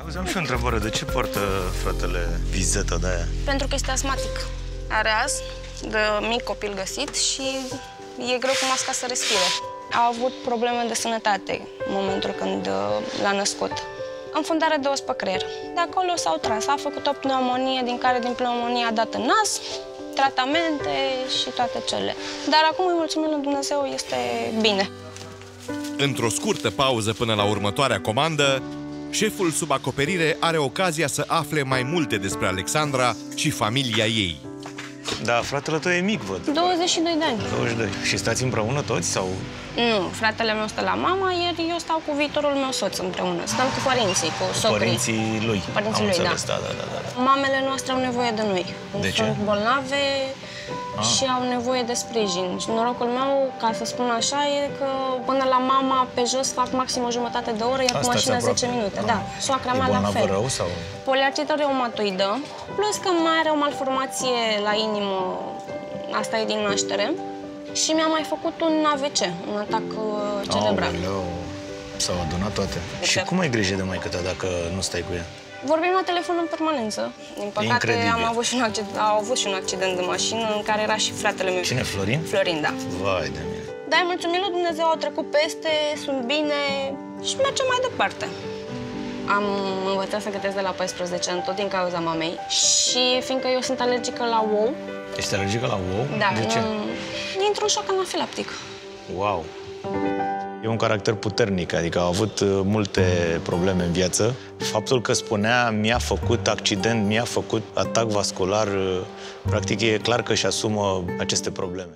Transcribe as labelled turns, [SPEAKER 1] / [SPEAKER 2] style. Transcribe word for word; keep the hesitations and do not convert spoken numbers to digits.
[SPEAKER 1] Scuze, am și o întrebare. De ce poartă fratele vizetă de aia?
[SPEAKER 2] Pentru că este asmatic. Are astm, de mic copil găsit și e greu cu masca să respire. A avut probleme de sănătate în momentul când l-a născut. Înfundare de os pe creier. De acolo s-au tras. A făcut o pneumonie, din care din pneumonie a dat în nas, tratamente și toate cele. Dar acum, îi mulțumim lui Dumnezeu, este bine.
[SPEAKER 3] Într-o scurtă pauză până la următoarea comandă, șeful sub acoperire are ocazia să afle mai multe despre Alexandra și familia ei.
[SPEAKER 1] Da, fratele tău e mic, văd.
[SPEAKER 2] douăzeci și doi de ani.
[SPEAKER 1] douăzeci și doi. Și stați împreună toți, sau?
[SPEAKER 2] Nu, fratele meu stă la mama, iar eu stau cu viitorul meu soț împreună. Stăm cu părinții, cu socrii.
[SPEAKER 1] Părinții lui.
[SPEAKER 2] Părinții
[SPEAKER 1] Am
[SPEAKER 2] lui,
[SPEAKER 1] înțeles,
[SPEAKER 2] da.
[SPEAKER 1] da, da, da, da.
[SPEAKER 2] Mamele noastre au nevoie de noi.
[SPEAKER 1] De ce?
[SPEAKER 2] Sunt bolnave
[SPEAKER 1] Ah.
[SPEAKER 2] și au nevoie de sprijin. Și norocul meu, ca să spun așa, e că până la mama pe jos fac maxim o jumătate de oră, iar cu mașina zece minute. Da, soacra mea la fel.
[SPEAKER 1] E rău sau?
[SPEAKER 2] Poliartrită reumatoidă, plus că mai are o malformație la inimă, asta e din naștere, și mi-a mai făcut un A V C, un atac cerebral.
[SPEAKER 1] S-au adunat toate. Și cum ai grijă de maică ta dacă nu stai cu ea?
[SPEAKER 2] Vorbim la telefon în permanență. Din păcate,
[SPEAKER 1] Incredibil.
[SPEAKER 2] am avut și un accident, au avut și un accident de mașină în care era și fratele meu.
[SPEAKER 1] Cine, Florin?
[SPEAKER 2] Florin, da.
[SPEAKER 1] Vai de mine.
[SPEAKER 2] Dar îi mulțumim lui Dumnezeu, au trecut peste, sunt bine și mergem mai departe. Am învățat să gătesc de la paisprezece ani, tot din cauza mamei. Și fiindcă eu sunt alergică la ou...
[SPEAKER 1] Ești alergică la ou?
[SPEAKER 2] Da,
[SPEAKER 1] De ce?
[SPEAKER 2] dintr-un șoc anafilactic.
[SPEAKER 1] Wow! E un caracter puternic, adică a avut multe probleme în viață. Faptul că spunea mi-a făcut accident, mi-a făcut atac vascular, practic e clar că își asumă aceste probleme.